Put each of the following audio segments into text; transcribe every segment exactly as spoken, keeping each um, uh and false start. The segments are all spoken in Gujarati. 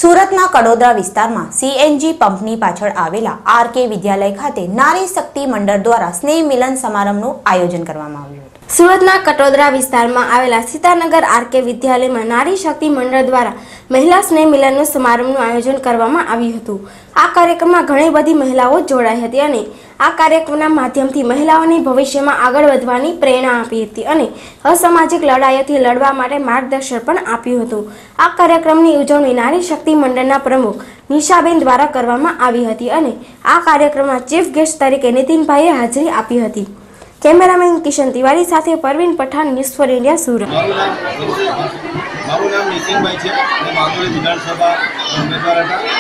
સુરતના કડોદરા વિસ્તારમાં સીએનજી પંપની પાછળ આવેલા આરકે વિદ્યાલય ખાતે નારી શક્તિ મંડળ દ્વારા સ્નેહ મિલન સમારંભનું આયોજન કરવામાં આવ્યું હતું। સુરતના કટોદરા વિસ્તારમાં આવેલા સીતાનગર આરકે વિદ્યાલયમાં નારી શક્તિ મંડળ દ્વારા મહિલા સ્નેહ મિલનનું સમારંભનું આયોજન કરવામાં આવ્યું હતું। આ કાર્યક્રમમાં ઘણી બધી મહિલાઓ જોડાઈ હતી અને આ કાર્યક્રમના માધ્યમથી મહિલાઓને ભવિષ્યમાં આગળ વધવાની પ્રેરણા આપી હતી અને અસામાજિક લડાઈઓથી લડવા માટે માર્ગદર્શન પણ આપ્યું હતું। આ કાર્યક્રમની ઉજવણી નારી શક્તિ મંડળના પ્રમુખ નિશાબેન દ્વારા કરવામાં આવી હતી અને આ કાર્યક્રમમાં ચીફ ગેસ્ટ તરીકે નીતિનભાઈએ હાજરી આપી હતી। कैमरामैन किशन तिवारी साथे Parveen Pathan news for India Surat. मारू नाम नितिन भाई है। मैं बागोली विधानसभा उम्मीदवार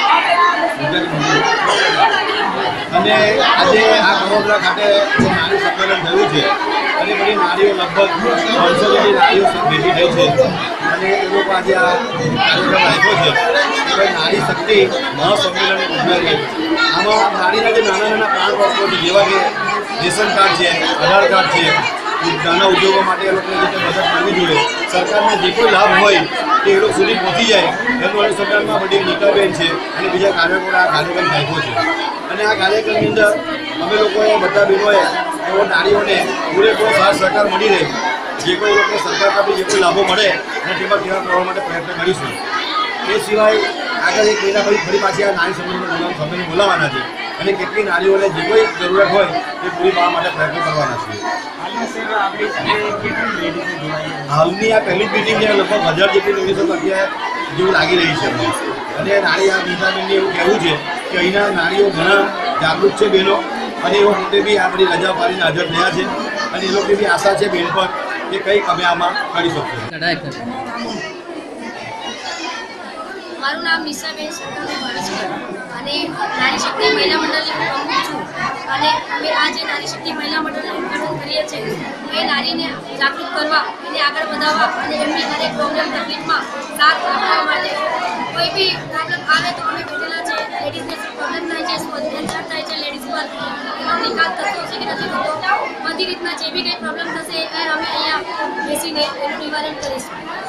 અને આજે આ કડોદરા ખાતે નારી સંમેલન થયું છે અને બધી નારીઓ લગભગ પાંચસો જેટલી નારીઓ ભેગી થઈ છે અને એ લોકો આજે આ કાર્યક્રમ રાખ્યો છે કે નારી શક્તિ મહાસંમેલન ઉજવાય છે। આમાં નારીના જે નાના નાના પ્રાણ પત્રો છે જેવા કે રેશન કાર્ડ છે, આધાર કાર્ડ છે, નાના ઉદ્યોગો માટે એ લોકોને જે મદદ કરવી જોઈએ, સરકારના જે કોઈ લાભ હોય તે એ લોકો સુધી પહોંચી જાય એનું અને સરકારમાં બધી નીતાબેન છે અને બીજા કાર્યક્રમો આ કાર્યક્રમ રાખ્યો છે અને આ કાર્યક્રમની અંદર અમે લોકોએ બધા બહેનોએ એવો નારીઓને પૂરેપૂરો સાથ સહકાર મળી રહે, જે કોઈ લોકો સરકાર તરફથી જે કોઈ લાભો મળે અને તેમાં તેવા કરવા માટે પ્રયત્ન કરીશું। એ સિવાય આગળ એક મહિના પછી ફરી પાછી આ નારી સંમેલન સંમેલન બોલાવવાના છે અને કેટલી નારીઓને જે કોઈ જરૂરત હોય તે પૂરી પાડવા માટે પ્રયત્ન કરવાના છે। હાલની આ પહેલી જ મિટિંગ છે, લગભગ હજાર જેટલી લેડીઝો અત્યારે જેવું લાગી રહી છે અને નારી આ ગીતાબેનને એવું કહેવું છે કે અહીંના નારીઓ ઘણા જાગૃત છે બહેનો અને એવો પોતે બી આ બધી રજા પાડીને હાજર થયા છે અને એ લોકોની બી આશા છે બેન પર કે કંઈક અમે આમાં કરી શકીએ। મારું નામ નિશાબેન સરકારી છે અને નારી શક્તિ મહિલા મંડળની પ્રમુખ છું અને અમે આજે નારી શક્તિ મહિલા મંડળનું ઉદ્ઘાટન કરીએ છીએ એ નારીને જાગૃત કરવા, એને આગળ વધારવા અને એમની દરેક પ્રોબ્લેમ તકલીફમાં સાથ આપવા માટે કોઈ બી પ્રોબ્લેમ આવે તો અમે બેઠેલા છે। લેડીઝને શું પ્રોબ્લેમ થાય છે, શું અત્યાચાર થાય છે લેડીઝ પર, એનો નિકાલ થતો છે કે નથી થતો, બધી રીતના જે બી કંઈ પ્રોબ્લેમ થશે એ અમે અહીંયા બેસીને એનું નિવારણ કરીશું।